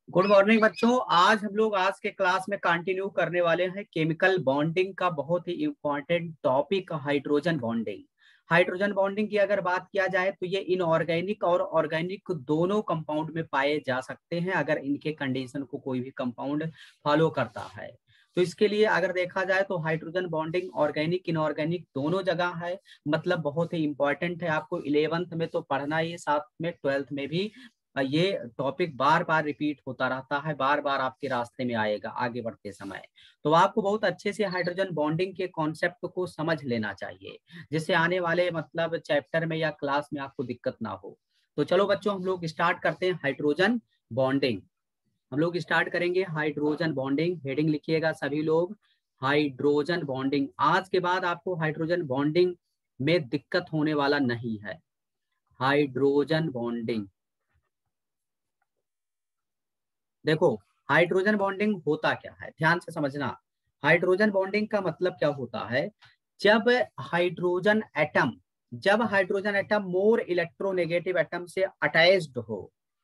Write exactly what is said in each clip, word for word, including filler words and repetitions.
Good morning बच्चों। आज हम लोग आज के क्लास में कंटिन्यू करने वाले हैं केमिकल बॉन्डिंग का बहुत ही important topic hydrogen bonding. Hydrogen bonding की अगर बात किया जाए तो ये इनऑर्गेनिक और ऑर्गेनिक दोनों कंपाउंड में पाए जा सकते हैं अगर इनके कंडीशन को कोई भी कंपाउंड फॉलो करता है। तो इसके लिए अगर देखा जाए तो हाइड्रोजन बॉन्डिंग ऑर्गेनिक इनऑर्गेनिक दोनों जगह है, मतलब बहुत ही इंपॉर्टेंट है। आपको इलेवेंथ में तो पढ़ना ही, साथ में ट्वेल्थ में भी ये टॉपिक बार बार रिपीट होता रहता है, बार बार आपके रास्ते में आएगा आगे बढ़ते समय। तो आपको बहुत अच्छे से हाइड्रोजन बॉन्डिंग के कॉन्सेप्ट को समझ लेना चाहिए, जिससे आने वाले मतलब चैप्टर में या क्लास में आपको दिक्कत ना हो। तो चलो बच्चों, हम लोग स्टार्ट करते हैं हाइड्रोजन बॉन्डिंग। हम लोग स्टार्ट करेंगे हाइड्रोजन बॉन्डिंग। हेडिंग लिखिएगा सभी लोग, हाइड्रोजन बॉन्डिंग। आज के बाद आपको हाइड्रोजन बॉन्डिंग में दिक्कत होने वाला नहीं है। हाइड्रोजन बॉन्डिंग, देखो हाइड्रोजन बॉन्डिंग होता क्या है, ध्यान से समझना। हाइड्रोजन बॉन्डिंग का मतलब क्या होता है, जब हाइड्रोजन एटम जब hydrogen atom more electronegative atom से अटैच्ड हो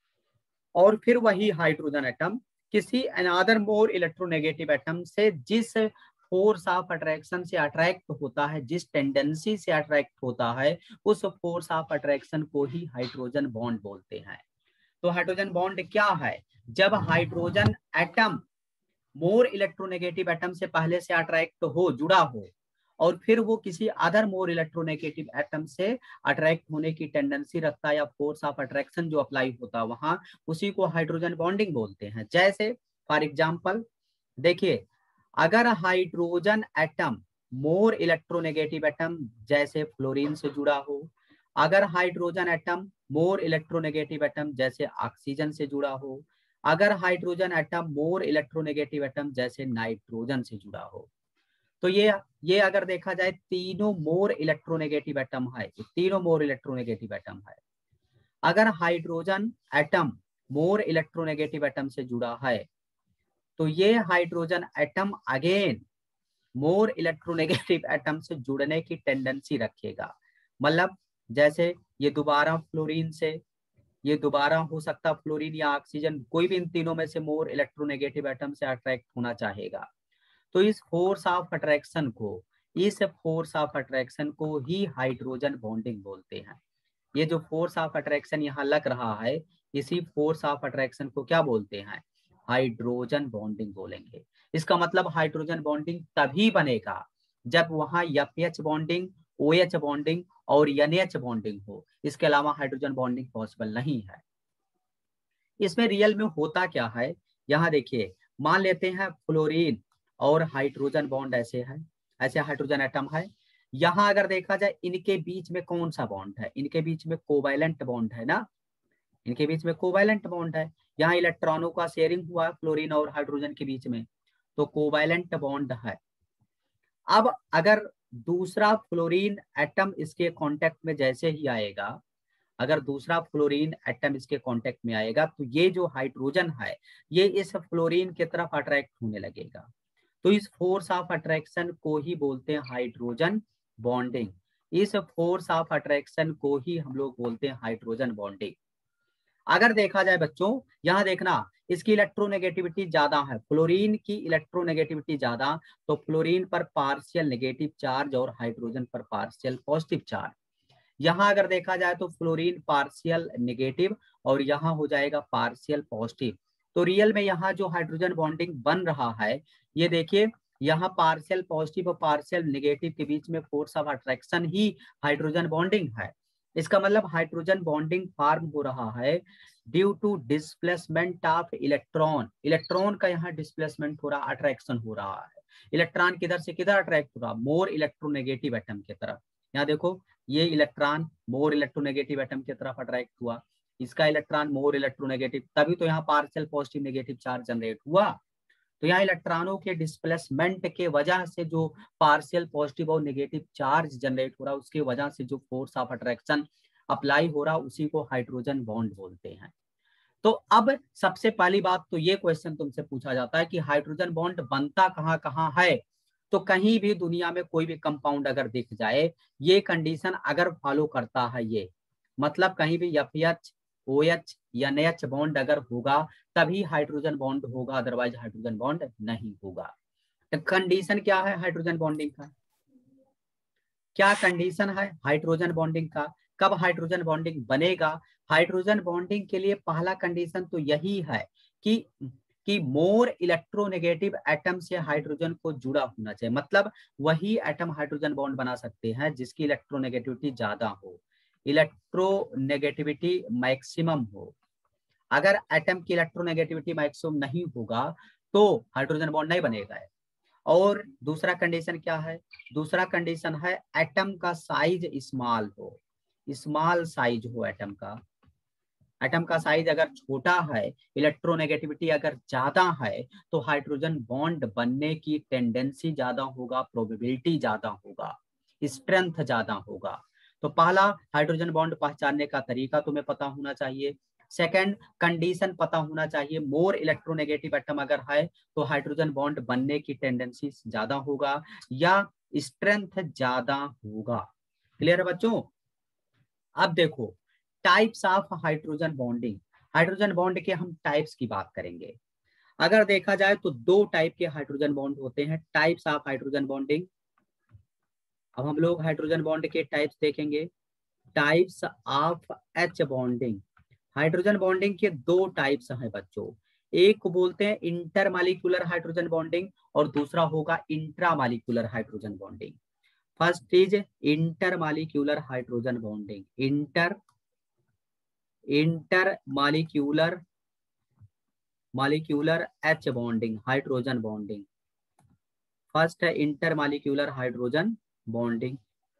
और फिर वही हाइड्रोजन एटम किसी अनदर मोर इलेक्ट्रोनेगेटिव एटम से जिस फोर्स ऑफ अट्रैक्शन से अट्रैक्ट होता है, जिस टेंडेंसी से अट्रैक्ट होता है, उस फोर्स ऑफ अट्रैक्शन को ही हाइड्रोजन बॉन्ड बोलते हैं। तो हाइड्रोजन बॉन्ड क्या है, जब hydrogen atom more electronegative atom से पहले से अट्रैक्ट हो, जुड़ा हो, और फिर वो किसी अदर मोर इलेक्ट्रोनेगेटिव एटम से अट्रैक्ट होने की टेंडेंसी रखता है, या फोर्स ऑफ अट्रैक्शन जो अप्लाई होता है वहां, उसी को हाइड्रोजन बॉन्डिंग बोलते हैं। जैसे फॉर एग्जांपल देखिए, अगर hydrogen atom more electronegative atom जैसे फ्लोरीन से जुड़ा हो, अगर hydrogen atom more electronegative atom जैसे ऑक्सीजन से जुड़ा हो, अगर hydrogen atom more electronegative atom जैसे नाइट्रोजन से जुड़ा हो, तो ये ये अगर देखा जाए तीनों मोर इलेक्ट्रोनेगेटिव एटम है, तीनों मोर इलेक्ट्रोनेगेटिव एटम है। अगर hydrogen atom more electronegative atom से जुड़ा है तो ये hydrogen atom again more electronegative atom से जुड़ने की टेंडेंसी रखेगा। मतलब जैसे ये दोबारा फ्लोरीन से, ये दोबारा हो सकता फ्लोरीन या ऑक्सीजन, कोई भी इन तीनों में से मोर इलेक्ट्रोनेगेटिव एटम से अट्रैक्ट होना चाहेगा। तो इस फोर्स ऑफ अट्रैक्शन को इस फोर्स ऑफ अट्रैक्शन को ही हाइड्रोजन बॉन्डिंग बोलते हैं। ये जो फोर्स ऑफ अट्रैक्शन यहाँ लग रहा है, इसी फोर्स ऑफ अट्रैक्शन को क्या बोलते हैं, हाइड्रोजन बॉन्डिंग बोलेंगे। इसका मतलब हाइड्रोजन बॉन्डिंग तभी बनेगा जब वहां F H bonding, O H bonding और एन एच बॉन्डिंग हो। इसके अलावा हाइड्रोजन बॉन्डिंग पॉसिबल नहीं है। इसमें रियल में होता क्या है, यहाँ देखिए, मान लेते हैं फ्लोरीन और हाइड्रोजन बॉन्ड ऐसे है, ऐसे हाइड्रोजन एटम है। यहाँ अगर देखा जाए इनके बीच में कौन सा बॉन्ड है, इनके बीच में कोवैलेंट बॉन्ड है ना, इनके बीच में कोवैलेंट बॉन्ड है। यहाँ इलेक्ट्रॉनों का शेयरिंग हुआ है फ्लोरीन और हाइड्रोजन के बीच में, तो कोवैलेंट बॉन्ड है। अब अगर दूसरा फ्लोरीन एटम इसके कांटेक्ट में जैसे ही आएगा, अगर दूसरा फ्लोरीन एटम इसके कांटेक्ट में आएगा, तो ये जो हाइड्रोजन है ये इस फ्लोरीन की तरफ अट्रैक्ट होने लगेगा। तो इस फोर्स ऑफ अट्रैक्शन को ही बोलते हैं हाइड्रोजन बॉन्डिंग। इस फोर्स ऑफ अट्रैक्शन को ही हम लोग बोलते हैं हाइड्रोजन बॉन्डिंग। अगर देखा जाए बच्चों, यहाँ देखना, इसकी इलेक्ट्रोनेगेटिविटी ज्यादा है, फ्लोरीन की इलेक्ट्रोनेगेटिविटी ज्यादा, तो फ्लोरीन पर पार्शियल नेगेटिव चार्ज और हाइड्रोजन पर पार्शियल पॉजिटिव चार्ज। यहाँ अगर देखा जाए तो फ्लोरीन पार्शियल नेगेटिव और यहाँ हो जाएगा पार्शियल पॉजिटिव। तो रियल में यहाँ जो हाइड्रोजन बॉन्डिंग बन रहा है, ये देखिए, यहाँ पार्शियल पॉजिटिव और पार्शियल नेगेटिव के बीच में फोर्स ऑफ अट्रैक्शन ही हाइड्रोजन बॉन्डिंग है। इसका मतलब हाइड्रोजन बॉन्डिंग फॉर्म हो रहा है due to displacement of electron. Electron का यहाँ डिस्प्लेसमेंट हो रहा, अट्रैक्शन हो रहा है। इलेक्ट्रॉन किधर से किधर अट्रैक्ट हो रहा, मोर इलेक्ट्रोनेगेटिव एटम की तरफ। यहाँ देखो, ये इलेक्ट्रॉन मोर इलेक्ट्रोनेगेटिव एटम की तरफ अट्रैक्ट हुआ, इसका इलेक्ट्रॉन मोर इलेक्ट्रोनेगेटिव, तभी तो यहाँ partial positive negative charge generate हुआ। तो यहाँ इलेक्ट्रॉनों के डिस्प्लेसमेंट के वजह से जो पार्शियल पॉजिटिव और नेगेटिव चार्ज जनरेट हो रहा है, उसके वजह से जो फोर्स ऑफ अट्रैक्शन अप्लाई हो रहा है, उसी को हाइड्रोजन बॉन्ड बोलते हैं। तो अब सबसे पहली बात तो ये क्वेश्चन तुमसे पूछा जाता है कि हाइड्रोजन बॉन्ड बनता कहाँ कहाँ है। तो कहीं भी दुनिया में कोई भी कंपाउंड अगर दिख जाए, ये कंडीशन अगर फॉलो करता है, ये मतलब कहीं भी एफ एच OH या N H बॉन्ड अगर होगा तभी हाइड्रोजन बॉन्ड होगा, अदरवाइज हाइड्रोजन बॉन्ड नहीं होगा। तो कंडीशन क्या है हाइड्रोजन बॉन्डिंग का? क्या कंडीशन है हाइड्रोजन बॉन्डिंग का? कब हाइड्रोजन बॉन्डिंग बनेगा? हाइड्रोजन बॉन्डिंग के लिए पहला कंडीशन तो यही है कि कि मोर इलेक्ट्रोनेगेटिव एटम से हाइड्रोजन को जुड़ा होना चाहिए। मतलब वही एटम हाइड्रोजन बॉन्ड बना सकते हैं जिसकी इलेक्ट्रोनेगेटिविटी ज्यादा हो, इलेक्ट्रोनेगेटिविटी मैक्सिमम हो। अगर एटम की इलेक्ट्रोनेगेटिविटी मैक्सिमम नहीं होगा तो हाइड्रोजन बॉन्ड नहीं बनेगा। और दूसरा कंडीशन क्या है? दूसरा कंडीशन है एटम का साइज स्मॉल हो, स्मॉल साइज हो एटम का। एटम का साइज अगर छोटा है, इलेक्ट्रोनेगेटिविटी अगर ज्यादा है, तो हाइड्रोजन बॉन्ड बनने की टेंडेंसी ज्यादा होगा, प्रोबेबिलिटी ज्यादा होगा, स्ट्रेंथ ज्यादा होगा। तो पहला हाइड्रोजन बॉन्ड पहचानने का तरीका तुम्हें पता होना चाहिए। सेकंड कंडीशन पता होना चाहिए, मोर इलेक्ट्रोनेगेटिव एटम अगर है तो हाइड्रोजन बॉन्ड बनने की टेंडेंसी ज्यादा होगा या स्ट्रेंथ ज्यादा होगा। क्लियर है बच्चों? अब देखो types of hydrogen bonding. Hydrogen bond के हम टाइप्स की बात करेंगे। अगर देखा जाए तो दो टाइप के हाइड्रोजन बॉन्ड होते हैं, टाइप्स ऑफ हाइड्रोजन बॉन्डिंग। अब हम लोग हाइड्रोजन बॉन्ड के टाइप्स देखेंगे। Types of H bonding. Hydrogen bonding के दो टाइप्स हैं बच्चों। एक को बोलते हैं इंटरमॉलिक्यूलर हाइड्रोजन बॉन्डिंग और दूसरा होगा intramolecular hydrogen bonding. First is intermolecular hydrogen bonding. Inter intermolecular molecular H bonding, hydrogen bonding. First है इंटरमॉलिक्यूलर हाइड्रोजन बॉन्डिंग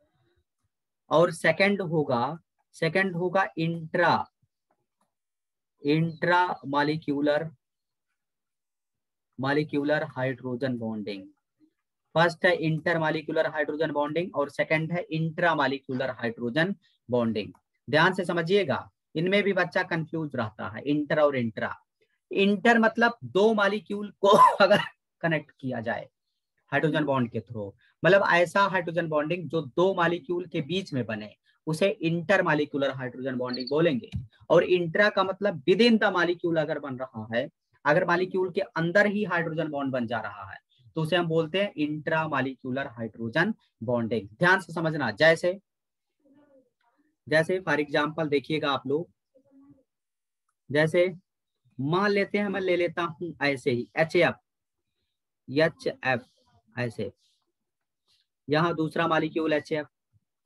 और सेकंड होगा सेकंड होगा intra intra molecular molecular hydrogen bonding. First है intermolecular hydrogen bonding और second है intramolecular hydrogen bonding. ध्यान से समझिएगा, इनमें भी बच्चा कंफ्यूज रहता है इंटर और इंट्रा। इंटर मतलब दो मॉलिक्यूल को अगर कनेक्ट किया जाए हाइड्रोजन बॉन्ड के थ्रू, मतलब ऐसा हाइड्रोजन बॉन्डिंग जो दो मॉलिक्यूल के बीच में बने, उसे इंटर मॉलिक्यूलर हाइड्रोजन बॉन्डिंग बोलेंगे। और इंट्रा का मतलब विद इन द मॉलिक्यूल अगर बन रहा है, अगर मॉलिक्यूल के अंदर ही हाइड्रोजन बॉन्ड बन जा रहा है तो उसे हम बोलते हैं इंट्रा मॉलिक्यूलर हाइड्रोजन बॉन्डिंग। ध्यान से समझना, जैसे जैसे फॉर एग्जाम्पल देखिएगा आप लोग, जैसे मान लेते हैं, मैं ले लेता हूं ऐसे ही एच एफ एच एफ ऐसे, यहां दूसरा मॉलिक्यूल एच एफ,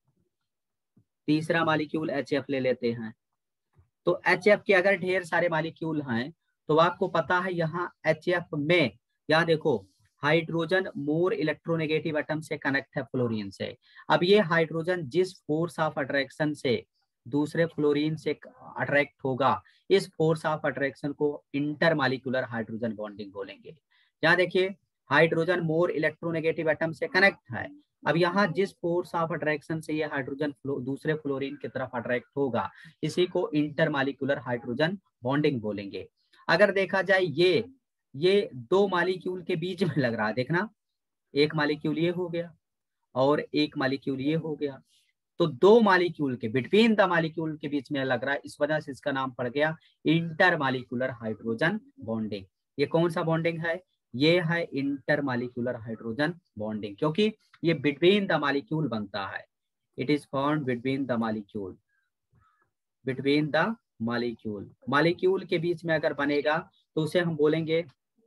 तीसरा मॉलिक्यूल एच एफ ले लेते हैं। तो एच एफ के अगर ढेर सारे मॉलिक्यूल हैं तो आपको पता है यहाँ एच एफ में, यहाँ देखो हाइड्रोजन मोर इलेक्ट्रोनेगेटिव एटम से कनेक्ट है फ्लोरीन से। अब ये हाइड्रोजन जिस फोर्स ऑफ अट्रैक्शन से दूसरे फ्लोरीन से अट्रैक्ट होगा, इस फोर्स ऑफ अट्रैक्शन को इंटरमॉलिक्यूलर हाइड्रोजन बॉन्डिंग बोलेंगे। यहाँ देखिए हाइड्रोजन मोर इलेक्ट्रोनेगेटिव एटम से कनेक्ट है। अब यहाँ जिस फोर्स ऑफ अट्रैक्शन से ये हाइड्रोजन फ्लो, दूसरे फ्लोरीन की तरफ अट्रैक्ट होगा, इसी को इंटरमॉलिक्यूलर हाइड्रोजन बॉन्डिंग बोलेंगे। अगर देखा जाए ये ये दो मॉलिक्यूल के बीच में लग रहा है, देखना एक मॉलिक्यूल ये हो गया और एक मॉलिक्यूल ये हो गया, तो दो मॉलिक्यूल के बिटवीन द मॉलिक्यूल के बीच में लग रहा है, इस वजह से इसका नाम पड़ गया इंटरमॉलिक्यूलर हाइड्रोजन बॉन्डिंग। ये कौन सा बॉन्डिंग है? ये है इंटरमॉलिक्यूलर हाइड्रोजन बॉन्डिंग, क्योंकि ये बिटवीन द मॉलिक्यूल बनता है। It is found between the molecule between the molecule molecule के बीच में अगर बनेगा तो उसे हम बोलेंगे,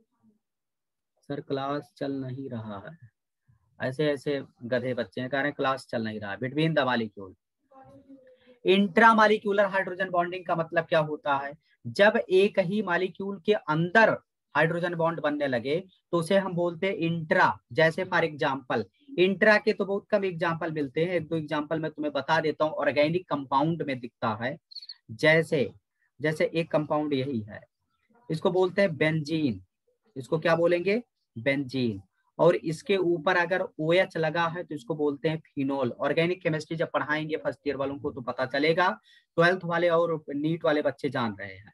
सर क्लास चल नहीं रहा है, ऐसे ऐसे गधे बच्चे हैं, कह रहे हैं क्लास चल नहीं रहा है। Between the molecule. Intramolecular hydrogen bonding का मतलब क्या होता है? जब एक ही मॉलिक्यूल के अंदर हाइड्रोजन बॉन्ड बनने लगे तो उसे हम बोलते हैं इंट्रा। जैसे फॉर एग्जांपल, इंट्रा के तो बहुत कम एग्जांपल मिलते हैं, एक दो एग्जांपल मैं तुम्हें बता देता हूँ, ऑर्गेनिक कंपाउंड में दिखता है। जैसे जैसे एक कंपाउंड यही है, इसको बोलते हैं बेंजीन। इसको क्या बोलेंगे? बेंजीन। और इसके ऊपर अगर OH लगा है तो इसको बोलते हैं फिनोल। ऑर्गेनिक केमिस्ट्री जब पढ़ाएंगे फर्स्ट ईयर वालों को तो पता चलेगा, ट्वेल्थ वाले और नीट वाले बच्चे जान रहे हैं।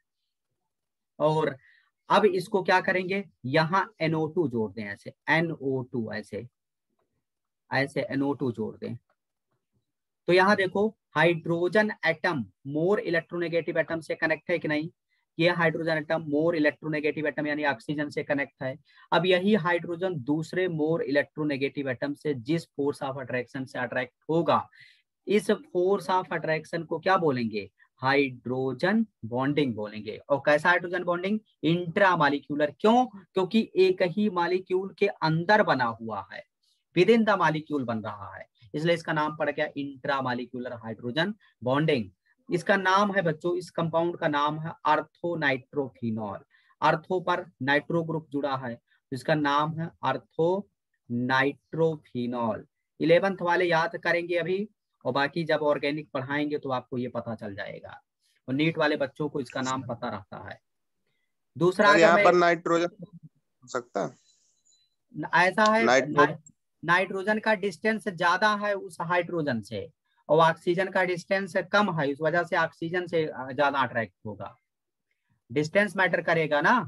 और अब इसको क्या करेंगे, यहाँ एन ओ टू जोड़ दें, ऐसे एन ओ टू ऐसे ऐसे एन ओ टू जोड़ दें। तो यहाँ देखो hydrogen atom more electronegative atom से कनेक्ट है कि नहीं, ये hydrogen atom more electronegative atom यानी ऑक्सीजन से कनेक्ट है। अब यही हाइड्रोजन दूसरे मोर इलेक्ट्रोनेगेटिव एटम से जिस फोर्स ऑफ अट्रैक्शन से अट्रैक्ट होगा, इस फोर्स ऑफ अट्रैक्शन को क्या बोलेंगे, हाइड्रोजन बॉन्डिंग बोलेंगे। और कैसा हाइड्रोजन बॉन्डिंग, इंट्रामॉलिक्यूलर। क्यों, क्योंकि एक ही मॉलिक्यूल के अंदर बना हुआ है, विद इन द मॉलिक्यूल बन रहा है, इसलिए इसका नाम पड़ गया इंट्रामॉलिक्यूलर हाइड्रोजन बॉन्डिंग। इसका नाम है बच्चों, इस कंपाउंड का नाम है अर्थो नाइट्रोफिनॉल। अर्थो पर नाइट्रो ग्रुप जुड़ा है तो इसका नाम है अर्थो नाइट्रोफिनॉल। इलेवेंथ वाले याद करेंगे अभी, और बाकी जब ऑर्गेनिक पढ़ाएंगे तो आपको ये पता चल जाएगा, और नीट वाले बच्चों को इसका नाम पता रहता है। दूसरा अगर यहाँ मैं पर नाइट्रोजन हो सकता है, ऐसा है नाइट्रोजन नाइट्रोजन का डिस्टेंस ज्यादा है उस हाइड्रोजन से, और ऑक्सीजन का डिस्टेंस कम है, इस वजह से ऑक्सीजन से ज्यादा अट्रैक्ट होगा। डिस्टेंस मैटर करेगा ना।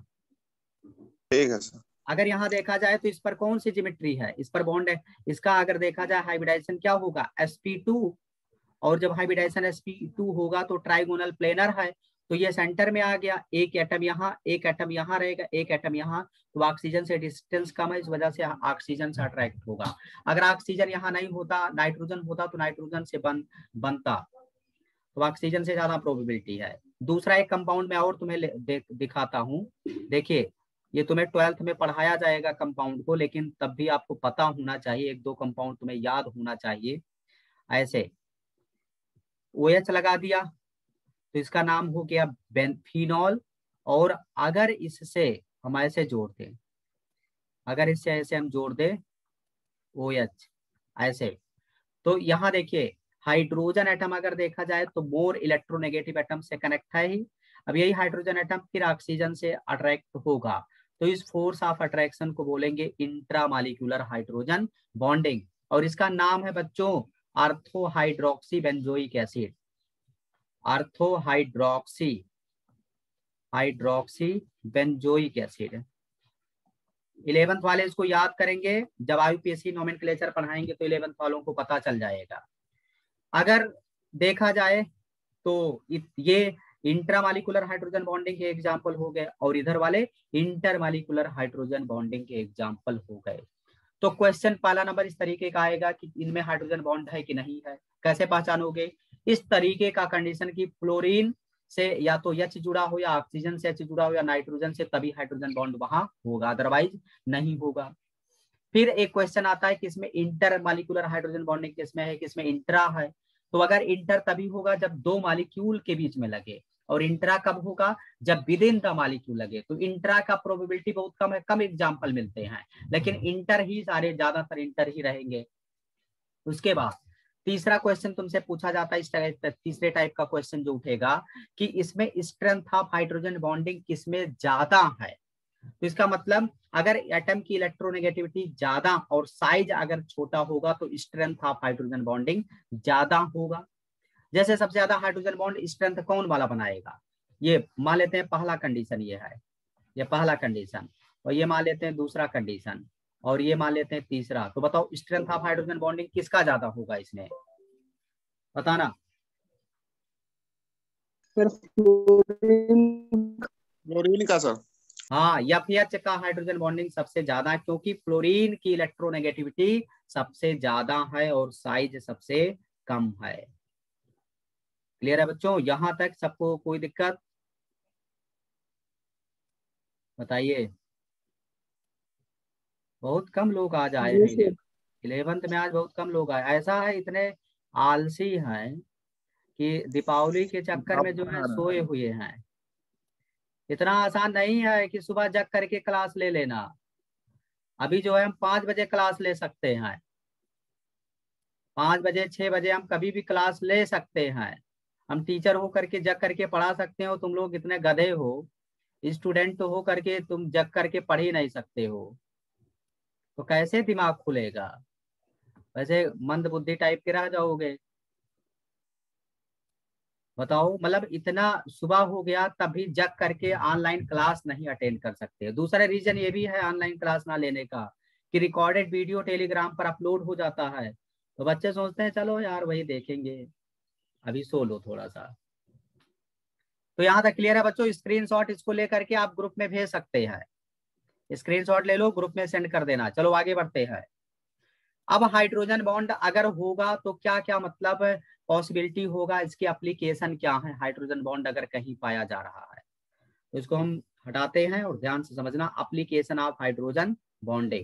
ठीक है सर। अगर यहाँ देखा जाए तो इस पर कौन सी ज्योमेट्री है, इस पर बॉन्ड है, इसका अगर देखा जाए हाइब्रिडाइजेशन क्या होगा, एस पी टू, और जब हाइब्रिडाइजेशन एस पी टू होगा तो ट्राइगोनल प्लेनर है, तो ये सेंटर में आ गया, एक एटम यहाँ, एक एटम यहाँ रहेगा, एक एटम यहाँ, तो ऑक्सीजन से डिस्टेंस कम है, इस वजह से ऑक्सीजन से अट्रैक्ट होगा। अगर ऑक्सीजन यहाँ नहीं होता, नाइट्रोजन होता तो नाइट्रोजन से बन बनता, तो ऑक्सीजन से ज्यादा प्रोबेबिलिटी है। दूसरा एक कंपाउंड में और तुम्हें दे, दिखाता हूँ। देखिए ये तुम्हें ट्वेल्थ में पढ़ाया जाएगा कंपाउंड को, लेकिन तब भी आपको पता होना चाहिए, एक दो कंपाउंड तुम्हें याद होना चाहिए। ऐसे ओ एच लगा दिया तो इसका नाम हो गया बेनफिनॉल, और अगर इससे हम ऐसे जोड़ दें, अगर इससे ऐसे हम जोड़ दें ओ एच ऐसे, तो यहाँ देखिए हाइड्रोजन एटम अगर देखा जाए तो मोर इलेक्ट्रोनेगेटिव एटम से कनेक्ट है ही। अब यही हाइड्रोजन एटम फिर ऑक्सीजन से अट्रैक्ट होगा, तो इस फोर्स ऑफ अट्रैक्शन को बोलेंगे इंट्रामॉलिक्यूलर हाइड्रोजन बॉन्डिंग, और इसका नाम है बच्चों ortho hydroxy benzoic acid. Ortho hydroxy hydroxy benzoic acid. Eleventh वाले इसको याद करेंगे, जब आईयूपीएससी नोमेनक्लेचर पढ़ाएंगे तो इलेवेंथ वालों को पता चल जाएगा। अगर देखा जाए तो ये इंट्रामॉलिक्यूलर हाइड्रोजन बॉन्डिंग के एग्जाम्पल हो गए, और इधर वाले इंटरमॉलिक्यूलर हाइड्रोजन बॉन्डिंग के एग्जाम्पल हो गए। तो क्वेश्चन पहला नंबर इस तरीके का आएगा कि इनमें हाइड्रोजन बॉन्ड है कि नहीं है, कैसे पहचानोगे, इस तरीके का कंडीशन की फ्लोरीन से या तो एच जुड़ा हो, या ऑक्सीजन से एच जुड़ा हो, या नाइट्रोजन से, तभी हाइड्रोजन बॉन्ड वहां होगा, अदरवाइज नहीं होगा। फिर एक क्वेश्चन आता है कि इसमें इंटर मॉलिक्यूलर हाइड्रोजन बॉन्डिंग किसमें है, किसमें इंट्रा है। तो अगर इंटर तभी होगा जब दो मॉलिक्यूल के बीच में लगे, और इंट्रा कब होगा, जब विद इन द मॉलिक्यूल लगे। तो इंट्रा का प्रोबेबिलिटी बहुत कम है, कम एग्जाम्पल मिलते हैं, लेकिन इंटर ही सारे ज्यादातर इंटर ही रहेंगे। उसके बाद तीसरा क्वेश्चन तुमसे पूछा जाता है, इस टाइप तीसरे टाइप का क्वेश्चन जो उठेगा कि इसमें स्ट्रेंथ ऑफ हाइड्रोजन बॉन्डिंग किसमें ज्यादा है। तो इसका मतलब अगर एटम की इलेक्ट्रोनेगेटिविटी ज्यादा और साइज अगर छोटा होगा तो स्ट्रेंथ ऑफ हाइड्रोजन बॉन्डिंग ज्यादा होगा। जैसे सबसे ज्यादा हाइड्रोजन बॉन्ड स्ट्रेंथ कौन वाला बनाएगा, ये मान लेते हैं पहला कंडीशन ये है, ये पहला कंडीशन, और ये मान लेते हैं दूसरा कंडीशन, और ये मान लेते हैं तीसरा। तो बताओ स्ट्रेंथ ऑफ हाइड्रोजन बॉन्डिंग किसका ज्यादा होगा इसमें, बताना। फ्लोरीन का सर। हाँ, एफ एच का हाइड्रोजन बॉन्डिंग सबसे ज्यादा है, क्योंकि फ्लोरीन की इलेक्ट्रोनेगेटिविटी सबसे ज्यादा है और साइज सबसे कम है। क्लियर है बच्चों, यहां तक सबको कोई दिक्कत बताइए। बहुत कम लोग आज आए हैं इलेवेंथ में, आज बहुत कम लोग आए। ऐसा है इतने आलसी हैं कि दीपावली के चक्कर में जो है सोए हुए हैं। इतना आसान नहीं है कि सुबह जग करके क्लास ले लेना। अभी जो है हम पांच बजे क्लास ले सकते हैं, पांच बजे छह बजे हम कभी भी क्लास ले सकते हैं। हम टीचर हो करके जग करके पढ़ा सकते हो, तुम लोग इतने गधे हो, स्टूडेंट तो हो करके तुम जग करके पढ़ ही नहीं सकते हो, तो कैसे दिमाग खुलेगा, वैसे मंद बुद्धि टाइप के रह जाओगे। बताओ, मतलब इतना सुबह हो गया तभी जग करके ऑनलाइन क्लास नहीं अटेंड कर सकते। दूसरा रीजन ये भी है ऑनलाइन क्लास ना लेने का कि रिकॉर्डेड वीडियो टेलीग्राम पर अपलोड हो जाता है, तो बच्चे सोचते हैं चलो यार वही देखेंगे, अभी सो लो थोड़ा सा। तो यहाँ तक क्लियर है बच्चों? स्क्रीनशॉट इसको लेकर के आप ग्रुप में भेज सकते हैं, स्क्रीनशॉट ले लो, ग्रुप में सेंड कर देना। चलो आगे बढ़ते हैं। अब हाइड्रोजन बॉन्ड अगर होगा तो क्या क्या मतलब पॉसिबिलिटी होगा, इसकी एप्लीकेशन क्या है? हाइड्रोजन बॉन्ड अगर कहीं पाया जा रहा है तो इसको हम हटाते हैं और ध्यान से समझना। Application of hydrogen bonding,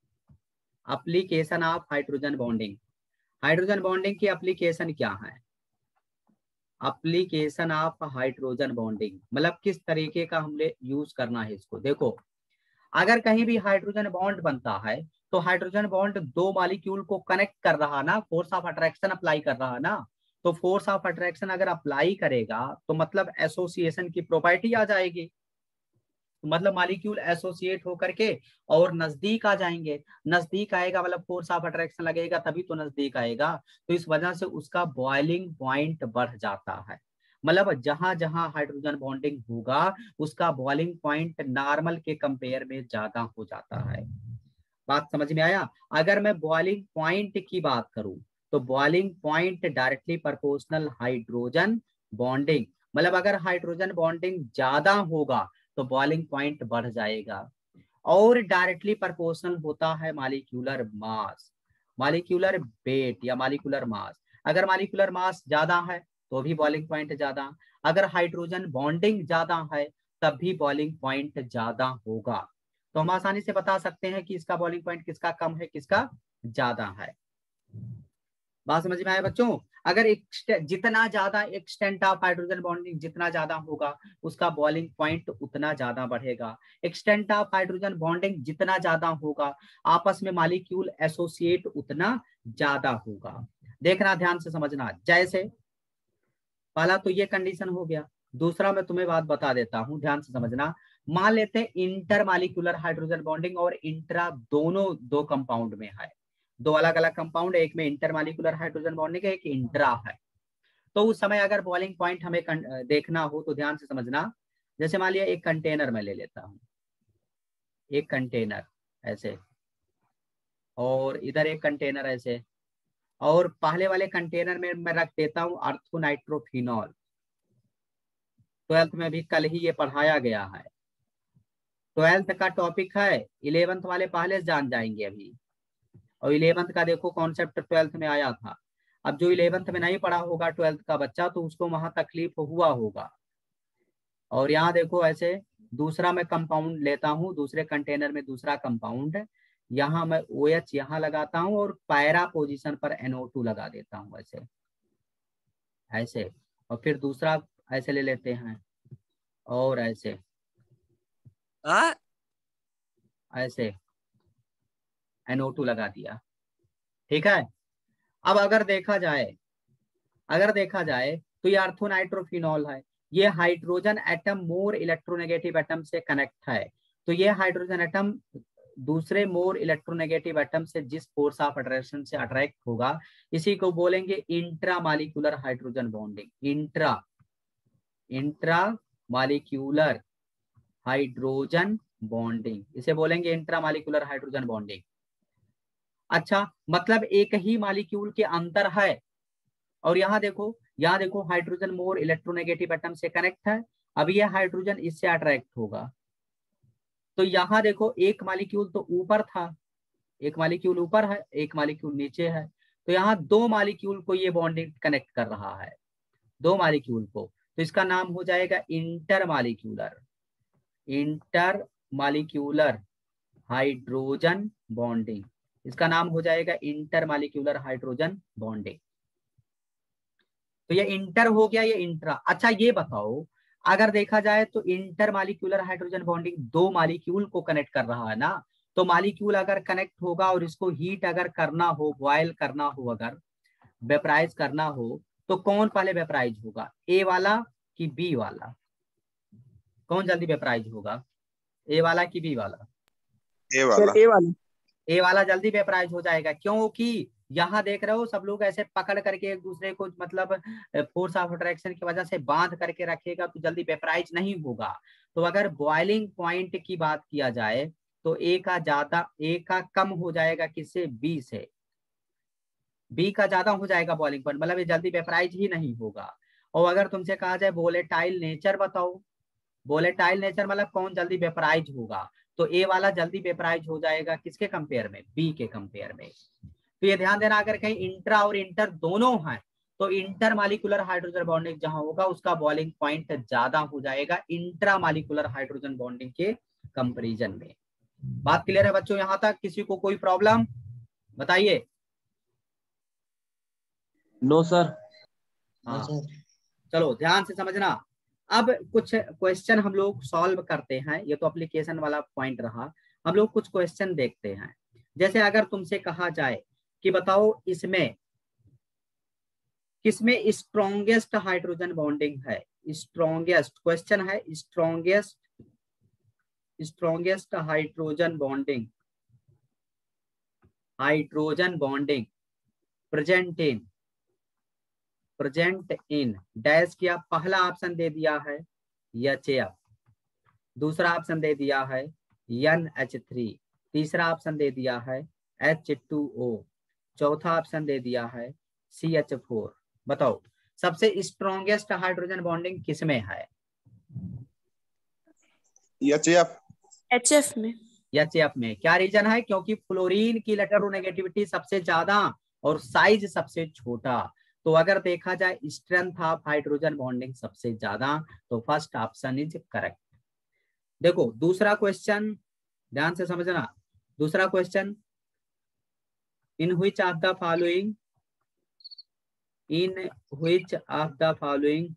application of hydrogen bonding, hydrogen bonding की एप्लीकेशन क्या है? एप्लीकेशन ऑफ हाइड्रोजन बॉन्डिंग मतलब किस तरीके का हमने यूज करना है इसको। देखो अगर कहीं भी हाइड्रोजन बॉन्ड बनता है तो हाइड्रोजन बॉन्ड दो मॉलिक्यूल को कनेक्ट कर रहा ना, फोर्स ऑफ अट्रैक्शन अप्लाई कर रहा ना। तो फोर्स ऑफ अट्रैक्शन अगर अप्लाई करेगा तो मतलब एसोसिएशन की प्रॉपर्टी आ जाएगी, मतलब मॉलिक्यूल एसोसिएट होकर के और नजदीक आ जाएंगे। नजदीक आएगा मतलब फोर्स ऑफ अट्रैक्शन लगेगा तभी तो नजदीक आएगा। तो इस वजह से उसका बॉइलिंग पॉइंट बढ़ जाता है। मतलब जहां जहां हाइड्रोजन बॉन्डिंग होगा उसका बॉइलिंग पॉइंट नॉर्मल के कंपेयर में ज्यादा हो जाता है। बात समझ में आया? अगर मैं बॉइलिंग पॉइंट की बात करूं तो boiling point directly proportional hydrogen bonding, मतलब अगर हाइड्रोजन बॉन्डिंग ज्यादा होगा तो बॉइलिंग पॉइंट बढ़ जाएगा। और डायरेक्टली प्रोपोर्शनल होता है मॉलिक्यूलर मास, मॉलिक्यूलर वेट या मॉलिक्यूलर मास। अगर मॉलिक्यूलर मास ज्यादा है तो भी बॉइलिंग पॉइंट ज्यादा, अगर हाइड्रोजन बॉन्डिंग ज्यादा है तब भी बॉइलिंग पॉइंट ज्यादा होगा। तो हम आसानी से बता सकते हैं कि इसका बॉइलिंग पॉइंट किसका कम है किसका ज्यादा है। बात समझ में आया बच्चों? अगर जितना ज्यादा एक्सटेंट ऑफ हाइड्रोजन बॉन्डिंग जितना ज्यादा होगा उसका बॉइलिंग पॉइंट उतना ज्यादा बढ़ेगा। एक्सटेंट ऑफ हाइड्रोजन बॉन्डिंग जितना ज्यादा होगा आपस में मॉलिक्यूल एसोसिएट उतना ज्यादा होगा। देखना ध्यान से समझना। जैसे पहला तो ये कंडीशन हो गया, दूसरा मैं तुम्हें बात बता देता हूं, ध्यान से समझना। मान लेते हैं इंटर मॉलिक्यूलर हाइड्रोजन बॉन्डिंग और इंट्रा दोनों दो कंपाउंड में है, दो अलग अलग कंपाउंड, एक में इंटर मॉलिक्यूलर हाइड्रोजन बॉन्डिंग है, एक इंट्रा है। तो उस समय अगर बॉइलिंग पॉइंट हमें देखना हो तो ध्यान से समझना। जैसे मान लिया एक कंटेनर में ले लेता हूं, एक कंटेनर ऐसे और इधर एक कंटेनर ऐसे, और पहले वाले कंटेनर में मैं रख देता हूं ऑर्थोनाइट्रोफिनॉल। ट्वेल्थ में भी कल ही ये पढ़ाया गया है, ट्वेल्थ का टॉपिक है, इलेवेंथ वाले पहले से जान जाएंगे अभी। और इलेवेंथ का देखो कॉन्सेप्ट ट्वेल्थ में आया था। अब जो इलेवेंथ में नहीं पढ़ा होगा ट्वेल्थ का बच्चा तो उसको वहां तकलीफ हुआ होगा। और यहाँ देखो ऐसे दूसरा मैं कंपाउंड लेता हूँ, दूसरे कंटेनर में दूसरा कंपाउंड, यहाँ मैं ओ एच यहाँ लगाता हूँ और पैरा पोजीशन पर एन ओ टू लगा देता हूँ ऐसे ऐसे। और फिर दूसरा ऐसे ले लेते हैं और ऐसे आ? ऐसे एन ओ टू लगा दिया। ठीक है। अब अगर देखा जाए अगर देखा जाए तो ये ऑर्थोनाइट्रोफिनॉल है, ये hydrogen atom more electronegative atom से कनेक्ट है। तो ये हाइड्रोजन एटम दूसरे मोर इलेक्ट्रोनेगेटिव एटम से जिस फोर्स ऑफ अट्रैक्शन से अट्रैक्ट होगा इसी को बोलेंगे intra molecular hydrogen bonding. Intra intra molecular hydrogen bonding इसे बोलेंगे इंट्रा मॉलिक्यूलर हाइड्रोजन बॉन्डिंग। अच्छा मतलब एक ही मॉलिक्यूल के अंतर है। और यहाँ देखो यहाँ देखो हाइड्रोजन मोर इलेक्ट्रोनेगेटिव एटम से कनेक्ट है, अब ये हाइड्रोजन इससे अट्रैक्ट होगा। तो यहाँ देखो एक मॉलिक्यूल तो ऊपर था, एक मॉलिक्यूल ऊपर है, एक मॉलिक्यूल नीचे है। तो यहाँ दो मॉलिक्यूल को ये बॉन्डिंग कनेक्ट कर रहा है, दो मॉलिक्यूल को। तो इसका नाम हो जाएगा inter molecular inter molecular hydrogen bonding. इसका नाम हो जाएगा इंटर मॉलिक्यूलर हाइड्रोजन बॉन्डिंग। तो ये इंटर हो गया, ये इंट्रा। अच्छा ये बताओ अगर देखा जाए तो इंटर मॉलिक्यूलर हाइड्रोजन बॉन्डिंग दो मॉलिक्यूल को कनेक्ट कर रहा है ना। तो मॉलिक्यूल अगर कनेक्ट होगा और इसको हीट अगर करना हो, बॉयल करना हो, अगर वेपराइज करना हो तो कौन पहले वेपराइज होगा, ए वाला कि बी वाला? कौन जल्दी वेपराइज होगा, ए वाला कि बी वाला? ए वाला ए वाला ए वाला जल्दी वेपराइज हो जाएगा, क्योंकि यहाँ देख रहे हो सब लोग ऐसे पकड़ करके एक दूसरे को मतलब फोर्स ऑफ अट्रैक्शन की वजह से बांध करके रखेगा तो जल्दी वेपराइज नहीं होगा। तो अगर बॉइलिंग पॉइंट की बात किया जाए तो ए का ज्यादा ए का कम हो जाएगा किससे, बी से। बी का ज्यादा हो जाएगा बॉइलिंग पॉइंट, मतलब ये जल्दी वेपराइज ही नहीं होगा। और अगर तुमसे कहा जाए वोलेटाइल नेचर बताओ, वोलेटाइल नेचर मतलब कौन जल्दी वेपराइज होगा, तो ए वाला जल्दी वेपराइज हो जाएगा किसके कंपेयर में, बी के कंपेयर में। तो ये ध्यान देना, अगर कहीं इंट्रा और इंटर दोनों हैं तो इंटर मालिकुलर हाइड्रोजन बॉन्डिंग जहां होगा उसका बॉइलिंग पॉइंट ज्यादा हो जाएगा इंट्रा मालिकुलर हाइड्रोजन बॉन्डिंग के कंपेरिजन में। बात क्लियर है बच्चों यहाँ तक? किसी को कोई प्रॉब्लम बताइए? No sir. हाँ चलो ध्यान से समझना। अब कुछ क्वेश्चन हम लोग सॉल्व करते हैं, ये तो एप्लीकेशन वाला पॉइंट रहा। हम लोग कुछ क्वेश्चन देखते हैं। जैसे अगर तुमसे कहा जाए कि बताओ इसमें किसमें स्ट्रॉन्गेस्ट हाइड्रोजन बॉन्डिंग है, स्ट्रॉन्गेस्ट क्वेश्चन है, strongest strongest hydrogen bonding hydrogen bonding present in present in dash किया, पहला ऑप्शन दे दिया है एच एफ, दूसरा ऑप्शन दे दिया है एन एच थ्री, तीसरा ऑप्शन दे दिया है एच टू ओ, चौथा ऑप्शन दे दिया है सी एच फोर। बताओ सबसे स्ट्रॉन्गेस्ट हाइड्रोजन बॉन्डिंग किसमें है? एच एफ एच एफ में। एच एफ में। क्या रीजन है? क्योंकि फ्लोरीन की इलेक्ट्रोनेगेटिविटी सबसे ज्यादा और साइज सबसे छोटा। तो अगर देखा जाए स्ट्रेंथ ऑफ हाइड्रोजन बॉन्डिंग सबसे ज्यादा, तो फर्स्ट ऑप्शन इज करेक्ट। देखो दूसरा क्वेश्चन ध्यान से समझना। दूसरा question, in which of the following in which of the following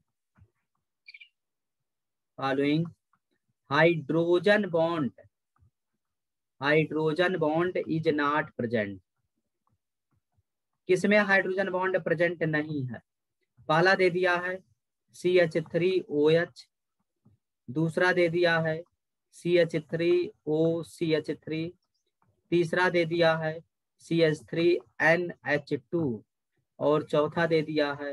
following hydrogen bond hydrogen bond is not present? किसमें हाइड्रोजन बॉन्ड प्रेजेंट नहीं है? पहला दे दिया है C H three O H, दूसरा दे दिया है C H three O C H three, तीसरा दे दिया है C H three N H two, और चौथा दे दिया है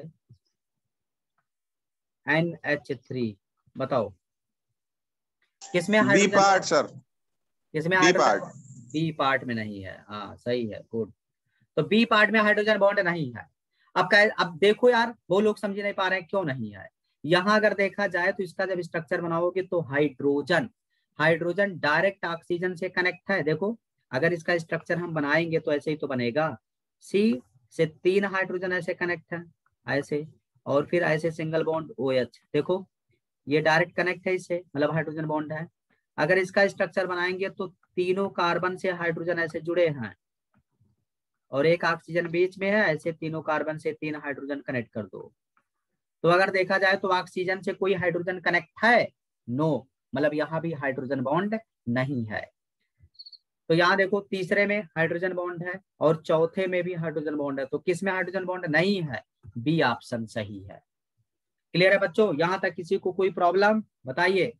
एन एच थ्री। बताओ किसमें बी पार्ट सर, किसमें बी पार्ट बी पार्ट में नहीं है। हाँ सही है, गुड। तो बी पार्ट में हाइड्रोजन बॉन्ड नहीं है। अब क्या, अब देखो यार वो लोग समझ नहीं पा रहे हैं क्यों नहीं है। यहाँ अगर देखा जाए तो इसका जब स्ट्रक्चर बनाओगे तो हाइड्रोजन हाइड्रोजन डायरेक्ट ऑक्सीजन से कनेक्ट है। देखो अगर इसका स्ट्रक्चर हम बनाएंगे तो ऐसे ही तो बनेगा, सी से तीन हाइड्रोजन ऐसे कनेक्ट है ऐसे, और फिर ऐसे सिंगल बॉन्ड ओ एच। देखो ये डायरेक्ट कनेक्ट है इससे, मतलब हाइड्रोजन बॉन्ड है। अगर इसका स्ट्रक्चर बनाएंगे तो तीनों कार्बन से हाइड्रोजन ऐसे जुड़े हैं और एक ऑक्सीजन बीच में है, ऐसे तीनों कार्बन से तीन हाइड्रोजन कनेक्ट कर दो। तो अगर देखा जाए तो ऑक्सीजन से कोई हाइड्रोजन कनेक्ट है? नो, मतलब यहाँ भी हाइड्रोजन बॉन्ड नहीं है। तो यहाँ देखो तीसरे में हाइड्रोजन बॉन्ड है और चौथे में भी हाइड्रोजन बॉन्ड है, तो किस में हाइड्रोजन बॉन्ड नहीं है? बी ऑप्शन सही है। क्लियर है बच्चों? यहाँ तक किसी को कोई प्रॉब्लम बताइए,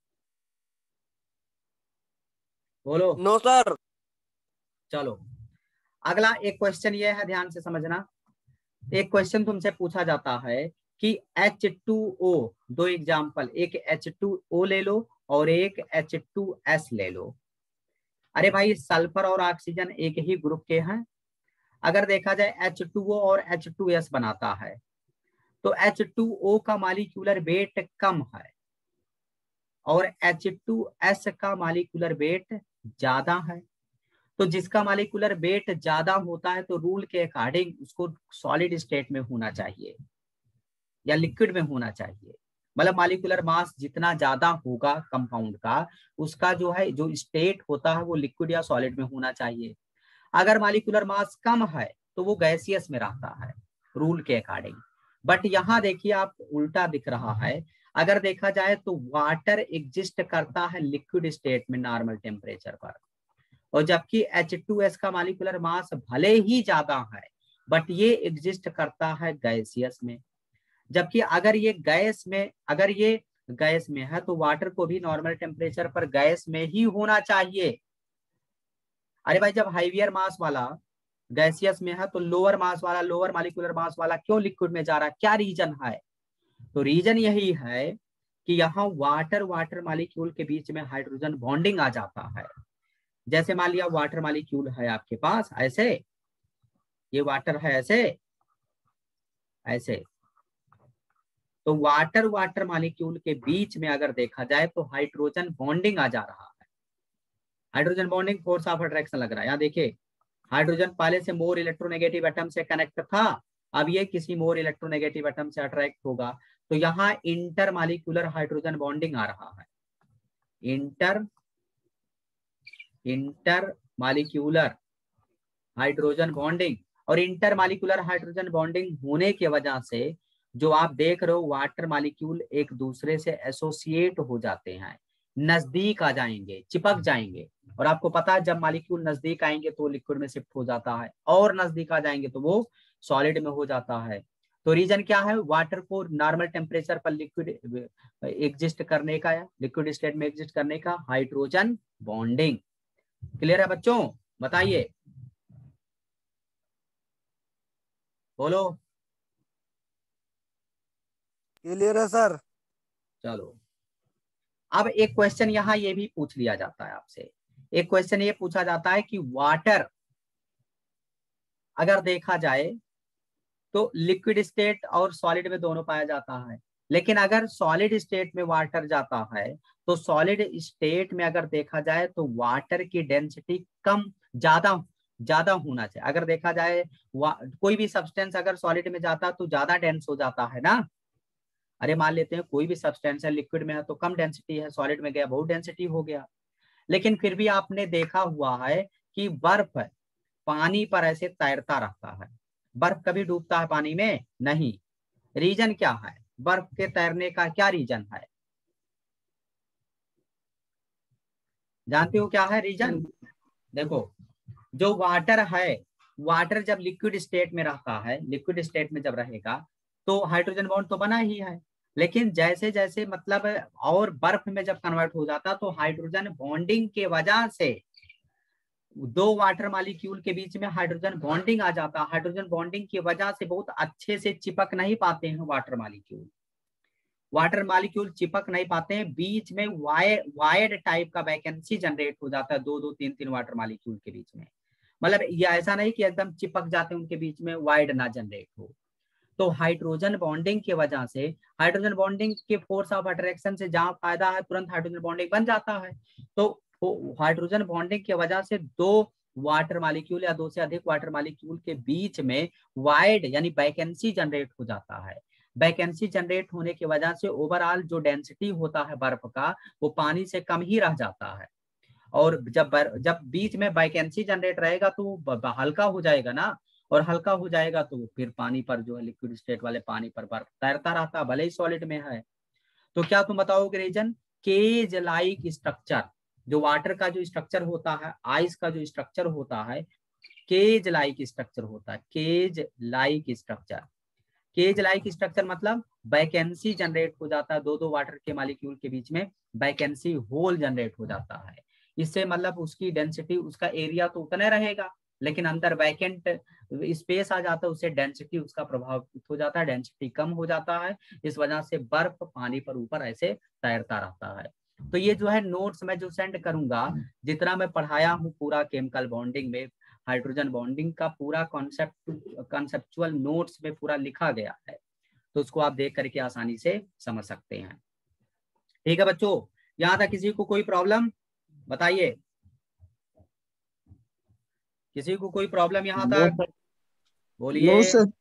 बोलो। No sir. चलो अगला एक क्वेश्चन ये है, ध्यान से समझना। एक क्वेश्चन तुमसे पूछा जाता है कि एच टू ओ, दो एग्जाम्पल, एक एच टू ओ ले लो और एक एच टू एस ले लो। अरे भाई सल्फर और ऑक्सीजन एक ही ग्रुप के हैं। अगर देखा जाए एच टू ओ और एच टू एस बनाता है तो एच टू ओ का मॉलिक्यूलर वेट कम है और एच टू एस का मॉलिक्यूलर वेट ज्यादा है। तो जिसका मॉलिक्यूलर वेट ज्यादा होता है तो रूल के अकॉर्डिंग उसको सॉलिड स्टेट में होना चाहिए या लिक्विड में होना चाहिए। मतलब मॉलिक्यूलर मास जितना ज्यादा होगा कंपाउंड का, उसका जो है जो स्टेट होता है वो लिक्विड या सॉलिड में होना चाहिए। अगर मॉलिक्यूलर मास कम है तो वो गैसियस में रहता है रूल के अकॉर्डिंग। बट यहाँ देखिए आप उल्टा दिख रहा है। अगर देखा जाए तो वाटर एग्जिस्ट करता है लिक्विड स्टेट में नॉर्मल टेम्परेचर पर, और जबकि एच टू एस का मॉलिक्यूलर मास भले ही ज्यादा है बट ये एग्जिस्ट करता है गैसियस में। जबकि अगर ये गैस में अगर ये गैस में है तो वाटर को भी नॉर्मल टेम्परेचर पर गैस में ही होना चाहिए। अरे भाई जब हाईवियर मास वाला गैसियस में है तो लोअर मास वाला लोअर मॉलिक्यूलर मास वाला क्यों लिक्विड में जा रहा है? क्या रीजन है? तो रीजन यही है कि यहाँ वाटर वाटर मॉलिक्यूल के बीच में हाइड्रोजन बॉन्डिंग आ जाता है। जैसे मान लिया वाटर मॉलिक्यूल है आपके पास ऐसे, ये वाटर है ऐसे ऐसे। तो वाटर वाटर मॉलिक्यूल के बीच में अगर देखा जाए तो हाइड्रोजन बॉन्डिंग आ जा रहा है। Hydrogen bonding force of attraction लग रहा है। यहाँ देखिए हाइड्रोजन पहले से मोर इलेक्ट्रोनेगेटिव एटम से कनेक्ट था, अब ये किसी मोर इलेक्ट्रोनेगेटिव एटम से अट्रैक्ट होगा, तो यहाँ इंटर मॉलिक्यूलर हाइड्रोजन बॉन्डिंग आ रहा है। Inter inter molecular hydrogen bonding, और इंटर मॉलिक्यूलर हाइड्रोजन बॉन्डिंग होने की वजह से जो आप देख रहे हो वाटर मॉलिक्यूल एक दूसरे से एसोसिएट हो जाते हैं, नजदीक आ जाएंगे, चिपक जाएंगे। और आपको पता है जब मॉलिक्यूल नजदीक आएंगे तो लिक्विड में शिफ्ट हो जाता है, और नजदीक आ जाएंगे तो वो सॉलिड में हो जाता है। तो रीजन क्या है, वाटर को नॉर्मल टेम्परेचर पर लिक्विड एग्जिस्ट करने का, लिक्विड स्टेट में एग्जिस्ट करने का हाइड्रोजन बॉन्डिंग। क्लियर है बच्चों, बताइए, बोलो। क्लियर है सर। चलो अब एक क्वेश्चन यहाँ ये भी पूछ लिया जाता है आपसे, एक क्वेश्चन ये पूछा जाता है कि वाटर अगर देखा जाए तो लिक्विड स्टेट और सॉलिड में दोनों पाया जाता है, लेकिन अगर सॉलिड स्टेट में वाटर जाता है तो सॉलिड स्टेट में अगर देखा जाए तो वाटर की डेंसिटी कम ज्यादा ज्यादा होना चाहिए। अगर देखा जाए कोई भी सब्सटेंस अगर सॉलिड में जाता तो ज्यादा डेंस हो जाता है ना। अरे मान लेते हैं कोई भी सब्सटेंस है लिक्विड में है तो कम डेंसिटी है, सॉलिड में गया बहुत डेंसिटी हो गया। लेकिन फिर भी आपने देखा हुआ है कि बर्फ पानी पर ऐसे तैरता रहता है, बर्फ कभी डूबता है पानी में नहीं। रीजन क्या है, बर्फ के तैरने का क्या रीजन है, जानते हो क्या है रीजन? देखो जो वाटर है, वाटर जब लिक्विड स्टेट में रहता है, लिक्विड स्टेट में जब रहेगा तो हाइड्रोजन बॉन्ड तो बना ही है, लेकिन जैसे जैसे मतलब और बर्फ में जब कन्वर्ट हो जाता तो हाइड्रोजन बॉन्डिंग के वजह से दो वाटर मॉलिक्यूल के बीच में हाइड्रोजन बॉन्डिंग आ जाता है। हाइड्रोजन बॉन्डिंग की वजह से बहुत अच्छे से चिपक नहीं पाते हैं वाटर मॉलिक्यूल, वाटर मॉलिक्यूल चिपक नहीं पाते हैं, बीच में वायर वायर्ड टाइप का वैकेंसी जनरेट हो जाता है दो दो तीन तीन वाटर मॉलिक्यूल के बीच में। मतलब ये ऐसा नहीं कि एकदम चिपक जाते हैं उनके बीच में, वायर्ड ना जनरेट हो। तो हाइड्रोजन बॉन्डिंग की वजह से, हाइड्रोजन बॉन्डिंग के फोर्स ऑफ अट्रैक्शन से जहां फायदा है तुरंत हाइड्रोजन बॉन्डिंग बन जाता है। तो हाइड्रोजन बॉन्डिंग की वजह से दो वाटर मॉलिक्यूल या दो से अधिक वाटर मॉलिक्यूल के बीच में वाइड यानी वैकेंसी जनरेट हो जाता है। वैकेंसी जनरेट होने की वजह से ओवरऑल जो डेंसिटी होता है बर्फ का वो पानी से कम ही रह जाता है, और जब जब बीच में वैकेंसी जनरेट रहेगा तो हल्का हो जाएगा ना, और हल्का हो जाएगा तो फिर पानी पर जो है लिक्विड स्टेट वाले पानी पर बर्फ तैरता रहता भले ही सॉलिड में है। तो क्या तुम बताओगे रीजन, केज लाइक स्ट्रक्चर, जो वाटर का जो स्ट्रक्चर होता है, आइस का जो स्ट्रक्चर होता है केज लाइक स्ट्रक्चर होता है, cage like structure. Cage like structure मतलब वैकेंसी जनरेट हो जाता है, दो दो वाटर के मॉलिक्यूल के बीच में वैकेंसी होल जनरेट हो जाता है। इससे मतलब उसकी डेंसिटी, उसका एरिया तो उतना रहेगा लेकिन अंदर वैकेंट स्पेस आ जाता है, उससे डेंसिटी उसका प्रभावित हो जाता है, डेंसिटी कम हो जाता है। इस वजह से बर्फ पानी पर ऊपर ऐसे तैरता रहता है। तो ये जो है नोट्स मैं जो सेंड करूंगा, जितना मैं पढ़ाया हूँ पूरा केमिकल बॉन्डिंग में, हाइड्रोजन बॉन्डिंग का पूरा कॉन्सेप्ट कॉन्सेप्चुअल नोट्स में पूरा लिखा गया है, तो उसको आप देख करके आसानी से समझ सकते हैं। ठीक है बच्चों, यहाँ तक किसी को कोई प्रॉब्लम बताइए, किसी को कोई प्रॉब्लम यहाँ तक बोलिए। नो सर,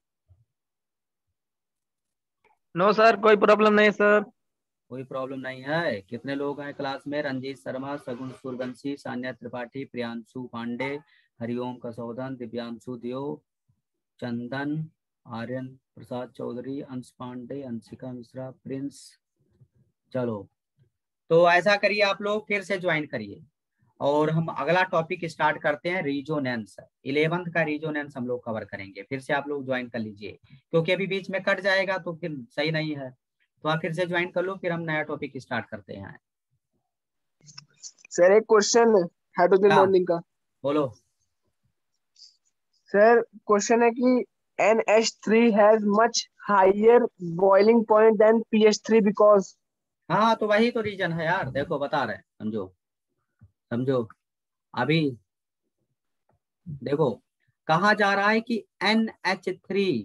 नो सर कोई प्रॉब्लम नहीं सर। कोई प्रॉब्लम नहीं है। कितने लोग हैं क्लास में? रंजीत शर्मा, सगुन सूर्यवंशी, सान्या त्रिपाठी, प्रियांशु पांडे, हरिओम कसौदन, दिव्यांशु दियो, चंदन, आर्यन प्रसाद चौधरी, अंश पांडे, अंशिका मिश्रा, प्रिंस। चलो तो ऐसा करिए आप लोग फिर से ज्वाइन करिए और हम अगला टॉपिक स्टार्ट करते हैं, रीजोनेंस। इलेवेंथ का रीजोनेंस हम लोग कवर करेंगे, फिर से आप लोग ज्वाइन कर लीजिए क्योंकि अभी बीच में कट जाएगा तो फिर सही नहीं है। तो आप फिर से ज्वाइन कर लो, फिर हम नया टॉपिक स्टार्ट करते हैं। सर एक क्वेश्चन है हाइड्रोजन बॉन्डिंग का। बोलो। सर क्वेश्चन है कि N H three has much higher boiling point than P H three because। हाँ तो वही तो रीजन है यार, देखो बता रहे हैं, समझो समझो। अभी देखो कहा जा रहा है कि एन एच थ्री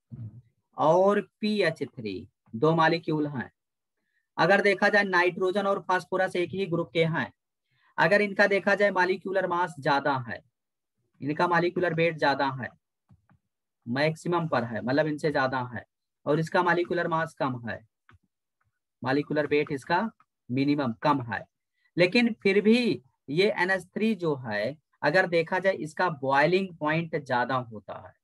और पी एच थ्री दो मॉलिक्यूल हैं। अगर देखा जाए नाइट्रोजन और फास्फोरस एक ही ग्रुप के हैं, अगर इनका देखा जाए मॉलिक्यूलर मास ज्यादा है, इनका मॉलिक्यूलर वेट ज्यादा है, मैक्सिमम पर है, मतलब इनसे ज्यादा है, और इसका मॉलिक्यूलर मास कम है, मॉलिक्यूलर वेट इसका मिनिमम कम है, लेकिन फिर भी ये एन एच थ्री जो है अगर देखा जाए इसका बॉइलिंग पॉइंट ज्यादा होता है,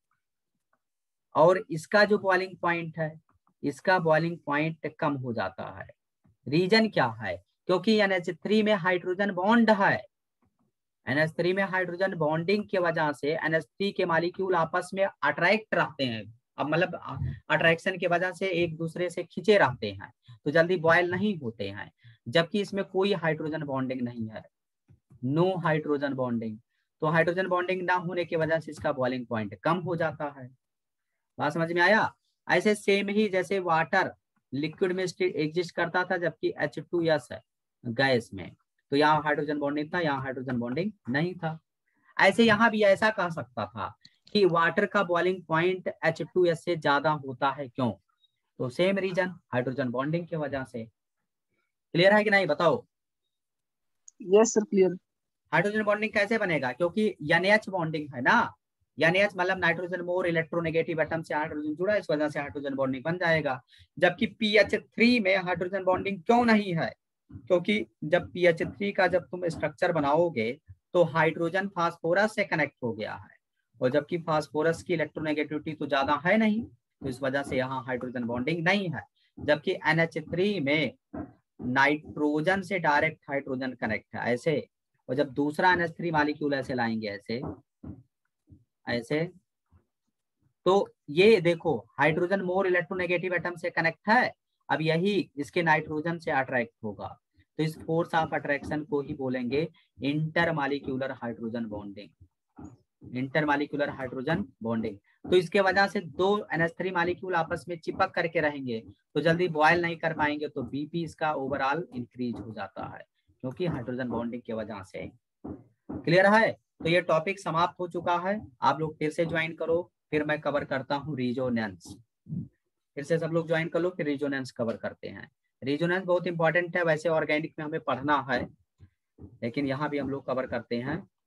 और इसका जो बॉइलिंग पॉइंट है इसका बॉइलिंग पॉइंट कम हो जाता है। रीजन क्या है? क्योंकि एन एच थ्री में हाइड्रोजन बॉन्ड है, एन एच थ्री में हाइड्रोजन बॉन्डिंग की वजह से एन एच थ्री के मॉलिक्यूल आपस में अट्रैक्ट रहते हैं, अब मतलब अट्रैक्शन की वजह से एक दूसरे से खिंचे रहते हैं, तो जल्दी बॉयल नहीं होते हैं, जबकि इसमें कोई हाइड्रोजन बॉन्डिंग नहीं है, नो हाइड्रोजन बॉन्डिंग। तो हाइड्रोजन बॉन्डिंग ना होने की वजह से इसका बॉइलिंग पॉइंट कम हो जाता है। बात समझ में आया? ऐसे सेम ही जैसे वाटर लिक्विड में एग्जिस्ट करता था जबकि एच टू एस है गैस में, तो यहाँ हाइड्रोजन बॉन्डिंग था, यहाँ हाइड्रोजन बॉन्डिंग नहीं था। ऐसे यहाँ भी ऐसा कह सकता था कि वाटर का boiling point H two S से ज्यादा होता है, क्यों? तो सेम रीजन हाइड्रोजन बॉन्डिंग की वजह से। क्लियर है कि नहीं बताओ? Yes sir clear. Hydrogen bonding कैसे बनेगा? क्योंकि एन एच बॉन्डिंग है ना, एन एच मतलब नाइट्रोजन मोर इलेक्ट्रोनेगेटिव एटम से हाइड्रोजन जुड़ा, इस वजह से हाइड्रोजन बॉन्डिंग बन जाएगा। जबकि पी एच थ्री में हाइड्रोजन बॉन्डिंग क्यों नहीं है? क्योंकि जब पी एच थ्री का जब तुम स्ट्रक्चर बनाओगे तो हाइड्रोजन फास्फोरस से कनेक्ट हो गया है, और जबकि फास्फोरस की इलेक्ट्रोनेगेटिविटी तो ज्यादा है नहीं, तो इस वजह से यहाँ हाइड्रोजन बॉन्डिंग नहीं है। जबकि एन एच थ्री में नाइट्रोजन से डायरेक्ट हाइड्रोजन कनेक्ट है ऐसे, और जब दूसरा एन एच थ्री मॉलिक्यूल ऐसे लाएंगे ऐसे ऐसे, तो ये देखो हाइड्रोजन मोर इलेक्ट्रोनेगेटिव एटम से कनेक्ट है, अब यही इसके नाइट्रोजन से अट्रैक्ट होगा, तो इस फोर्स ऑफ अट्रैक्शन को ही बोलेंगे intermolecular hydrogen bonding, intermolecular hydrogen bonding. तो इसके वजह से दो एन एच थ्री मॉलिक्यूल आपस में चिपक करके रहेंगे तो जल्दी बॉयल नहीं कर पाएंगे, तो बीपी इसका ओवरऑल इंक्रीज हो जाता है क्योंकि हाइड्रोजन बॉन्डिंग की वजह से। क्लियर है? तो ये टॉपिक समाप्त हो चुका है, आप लोग फिर से ज्वाइन करो, फिर मैं कवर करता हूँ रिजोनेंस। फिर से सब लोग ज्वाइन कर लो, फिर रिजोनेंस कवर करते हैं। रिजोनेंस बहुत इंपॉर्टेंट है, वैसे ऑर्गेनिक में हमें पढ़ना है, लेकिन यहाँ भी हम लोग कवर करते हैं